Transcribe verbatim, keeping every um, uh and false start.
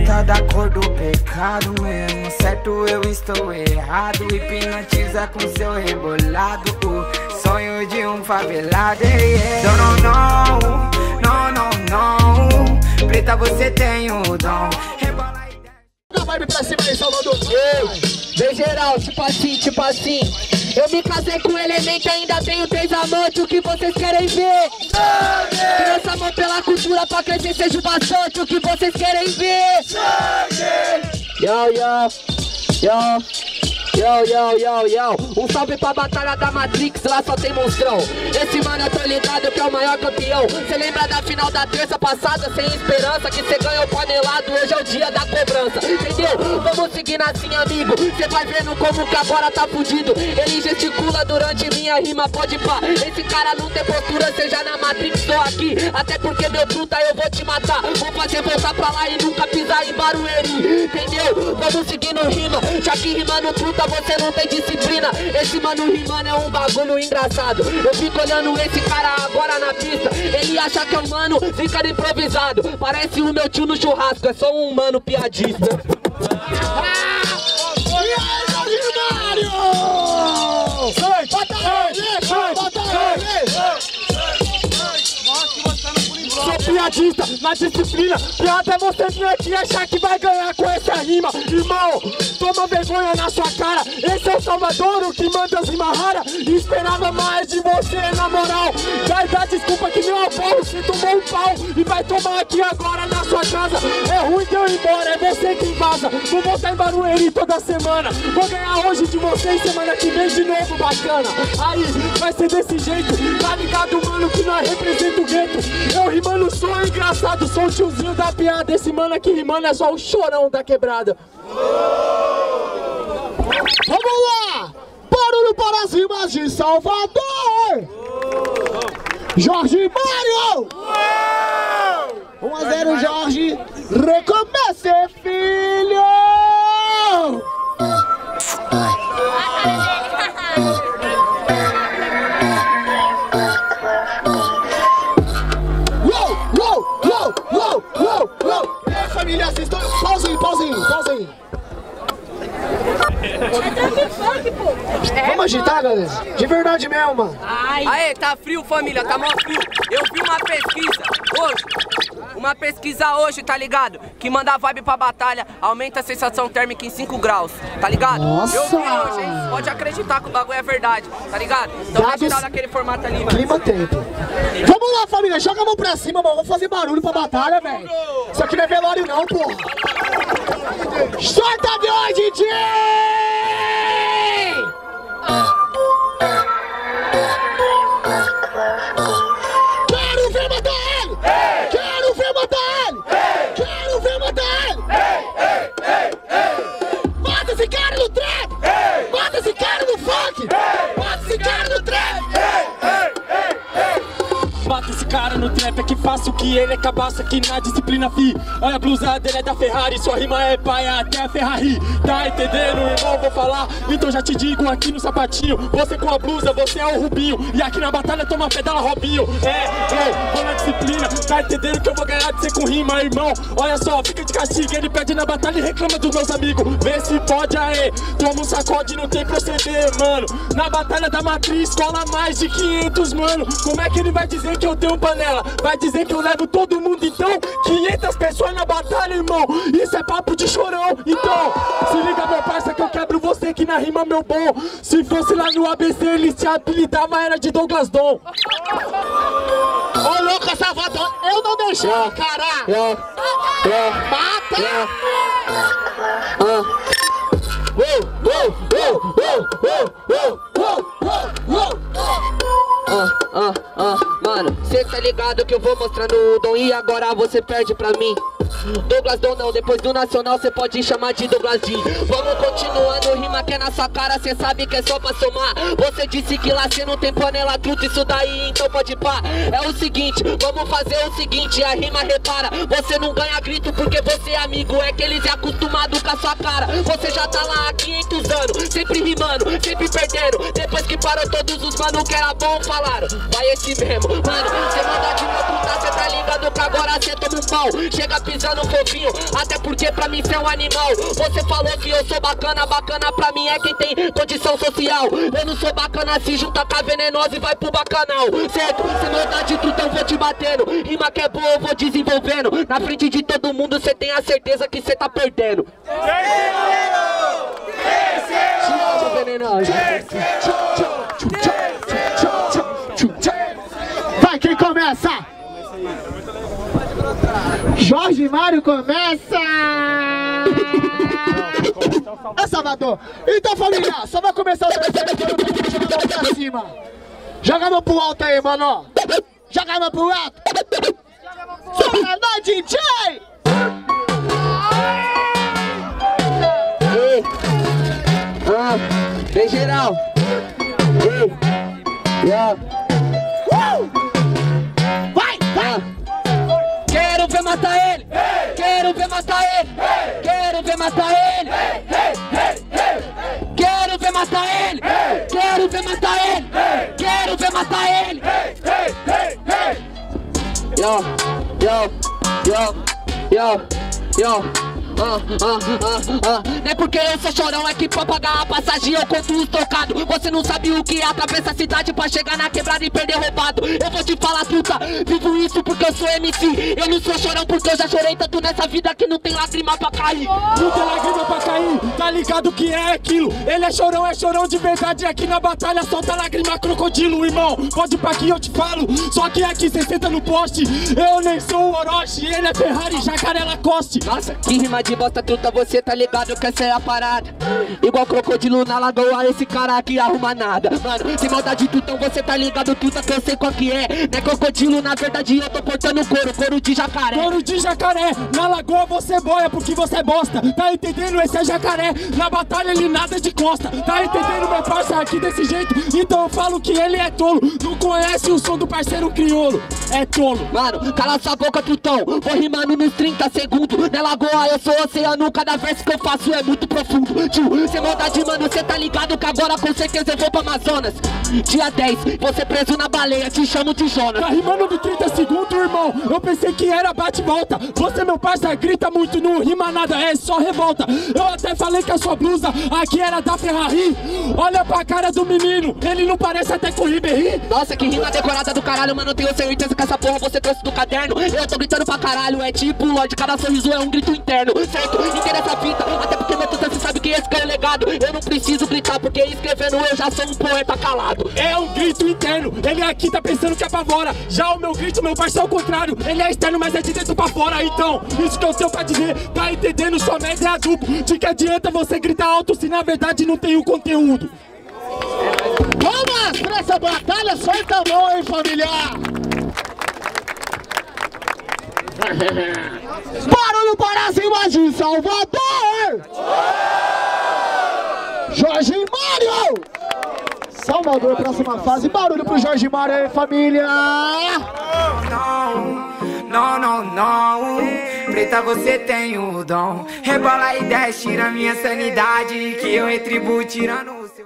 preta da cor do pecado mesmo. Certo, eu estou errado. Hipnotiza com seu rebolado o sonho de um favelado. Yeah. Don't know, não, não, não. Preta, você tem o dom. Rebola a ideia. Joga a vibe pra cima aí, Salvador. Eu, vem geral, tipo assim, tipo assim. Eu me casei com o elemento, ainda tenho três amantes. O que vocês querem ver? Sangue! Criança mão pela cultura pra crescer, seja bastante. O que vocês querem ver? Sangue! Yo, yo, yo. Yo, yo, yo, yo. Um salve pra batalha da Matrix, lá só tem monstrão. Esse mano eu tô ligado que é o maior campeão. Cê lembra da final da terça passada, sem esperança, que cê ganhou panelado, hoje é o dia da cobrança. Entendeu? Vamos seguindo assim, amigo. Cê vai vendo como que agora tá fudido. Ele gesticula durante minha rima, pode pá. Esse cara não tem postura, seja na Matrix, tô aqui. Até porque meu truta eu vou te matar. Vou fazer voltar pra lá e nunca pisar em Barueri. Entendeu? Vamos seguindo rima, já que rimando truta você não tem disciplina. Esse mano rimando é um bagulho engraçado. Eu fico olhando esse cara agora na pista. Ele acha que é um mano, fica improvisado. Parece o meu tio no churrasco, é só um mano piadista. Ah! E aí, Mário? Bota aí, bota aí. Sou piadista na disciplina. Piada é você vir aqui e achar que vai ganhar com essa rima. Irmão, toma vergonha na sua cara. Esse é o Salvador, o que manda as rimas raras. E esperava mais de você, na moral. Vai dar desculpa que meu avô se tomou um pau e vai tomar aqui agora na sua casa. É ruim de eu ir embora, é você que vaza. Vou voltar em Barueri toda semana. Vou ganhar hoje de você e semana que vem de novo, bacana. Aí, vai ser desse jeito. Tá ligado, mano, que nós representa o gueto. Eu rimando sou engraçado, sou o tiozinho da piada. Esse mano aqui rimando é só o chorão da quebrada. Vamos lá! Barulho para as rimas de Salvador! Jorge Mário! um a zero Jorge, recomece, filho! Família, assistam. Pausa aí, pausa aí, pausa aí. Vamos agitar, galera? De verdade mesmo, mano. Aê, tá frio, família, tá mó frio. Eu vi uma pesquisa hoje. Uma pesquisa hoje, tá ligado? Que manda a vibe pra batalha, aumenta a sensação térmica em cinco graus, tá ligado? Nossa! Eu vi hoje, hein? Pode acreditar que o bagulho é verdade, tá ligado? Então vai tirar daquele formato ali, mano. Clima tempo. Vamos lá, família, joga a mão pra cima, mano. Vamos fazer barulho pra batalha, velho. Isso aqui não é velório não, porra. Sorta de hoje, D J! Quero ver matar ele! Hey! Quero ver matar ele! Hey! Quero ver matar ele! Hey! Hey! Hey! Mata esse cara no trap! Hey! Mata esse cara no funk! Hey! Mata esse cara no trap! Hey! Hey! Hey! Mata esse cara no trap, é que faço que ele é cabaça aqui na disciplina, fi. Olha a blusa dele é da Ferrari, sua rima é paia até a Ferrari. Tá entendendo, irmão? Vou falar, então já te digo aqui no sapatinho. Você com a blusa, você é o Rubinho. E aqui na batalha toma pedala Robinho. É, eu vou na disciplina, tá entendendo que eu vou ganhar de ser com rima, irmão? Olha só, fica de castigo, ele perde na batalha e reclama dos meus amigos. Vê se pode, aê, toma um sacode, não tem proceder, mano. Na batalha da Matriz, cola mais de quinhentos, mano. Como é que ele vai dizer que eu tenho panela? Vai dizer que eu levo todo mundo, então? quinhentas pessoas na batalha, irmão. Isso é papo de chorão. Então, se liga, meu parça, que eu quebro você que na rima, meu bom. Se fosse lá no A B C, eles te habilitavam, era de Douglas Dom. Ô, louco, Salvador, eu não deixei, yeah. Cara. Yeah. Yeah. Mata! Yeah. Uh. Uou, uou, uou, uou, uou, uou, uou, uou. Ah, ah, ah, mano, cê tá ligado que eu vou mostrando o dom e agora você perde pra mim. Douglas Dom não, depois do Nacional cê pode chamar de Douglas D. Vamos continuando, rima que é na sua cara, cê sabe que é só pra somar. Você disse que lá cê não tem panela truta, isso daí então pode pá. É o seguinte, vamos fazer o seguinte, a rima repara. Você não ganha grito porque você é amigo, é que eles é acostumado com a sua cara. Você já tá lá há quinhentos anos, sempre rimando, sempre perdendo. Depois que parou todos os mano que era bom, falaram, vai esse mesmo. Mano, cê manda de meu truta, cê tá ligado que agora cê toma um pau. Chega pisando analisando fofinho, até porque pra mim cê é um animal. Você falou que eu sou bacana, bacana pra mim é quem tem condição social. Eu não sou bacana, se junta com a venenosa e vai pro bacanal, certo? Sem maldade, truta, eu vou te batendo. Rima que é boa, eu vou desenvolvendo. Na frente de todo mundo, cê tem a certeza que cê tá perdendo. Vai, quem começa? Jorge Mário começa! É Salvador! Então, família, só vai começar o terceiro tempo, joga a mão pra cima. Joga a mão pro alto aí, mano. Joga a mão pro alto. Joga no D J! Ei, ah, vem geral. Ei, yeah. Uh! Vai, vai! Ah. Quero ver matar ele! Hey! Quero ver matar ele! Hey! Quero ver matar ele! Hey! Hey! Hey! Hey! Quero ver matar ele! Hey! Quero ver matar ele! Hey! Quero ver matar ele! Hey! Hey! Hey! Hey! Yo, yo, yo, yo, yo. Ah, ah, ah, ah. Não é porque eu sou chorão, é que pra pagar a passagem eu conto os trocados. Você não sabe o que é atravessar a cidade pra chegar na quebrada e perder roubado. Eu vou te falar, truta, vivo isso porque eu sou M C. Eu não sou chorão porque eu já chorei tanto nessa vida que não tem lágrima pra cair. Não tem lágrima pra cair, tá ligado que é aquilo. Ele é chorão, é chorão de verdade. Aqui na batalha solta lágrima crocodilo, irmão. Pode ir pra aqui, eu te falo. Só que aqui cê senta no poste. Eu nem sou o Orochi, ele é Ferrari, Jacaré Lacoste. Nossa, que rima de bosta, truta, você tá ligado que essa é a parada. Igual crocodilo na lagoa, esse cara aqui arruma nada. Mano, sem maldade, tutão, você tá ligado, truta, que eu sei qual que é. Não é crocodilo, na verdade eu tô portando couro, couro de jacaré. Couro de jacaré, na lagoa você boia porque você é bosta. Tá entendendo? Esse é jacaré, na batalha ele nada de costa. Tá entendendo, meu parça, aqui desse jeito? Então eu falo que ele é tolo. Não conhece o som do parceiro crioulo, é tolo. Mano, cala sua boca, trutão, vou rimando nos trinta segundos. Na lagoa eu sou oceano, cada verso que eu faço é muito profundo. Tio, sem maldade, mano, cê tá ligado que agora com certeza eu vou pro Amazonas. Dia dez, você preso na baleia, te chamo de Jonas. Tá rimando no trinta segundos, irmão, eu pensei que era bate-volta. Você, meu parça, grita muito, não rima nada, é só revolta. Eu até falei que a sua blusa aqui era da Ferrari. Olha pra cara do menino, ele não parece até com o Ribéry. Nossa, que rima decorada do caralho, mano, tenho certeza que essa porra você trouxe do caderno. Eu tô gritando pra caralho, é tipo Lorde, cada sorriso é um grito interno, certo? Entenda essa fita, até porque meu tuta, você sabe que esse que é o legado. Eu não preciso gritar, porque escrevendo eu já sou um poeta calado. É um grito interno, ele aqui tá pensando que apavora. Já o meu grito, meu parceiro, é o contrário. Ele é externo, mas é de dentro pra fora. Então, isso que eu tenho pra dizer, tá entendendo? Sua média é adubo. De que adianta você gritar alto se na verdade não tem o conteúdo? Vamos pra essa batalha, solta a mão aí, familiar! Barulho para cima de Salvador! Jorge Mário! Salvador, próxima fase. Barulho pro Jorge Mário aí, família! Não, não, não. Preta, você tem o dom. Rebola e desce, tira minha sanidade, que eu retribuo tirando o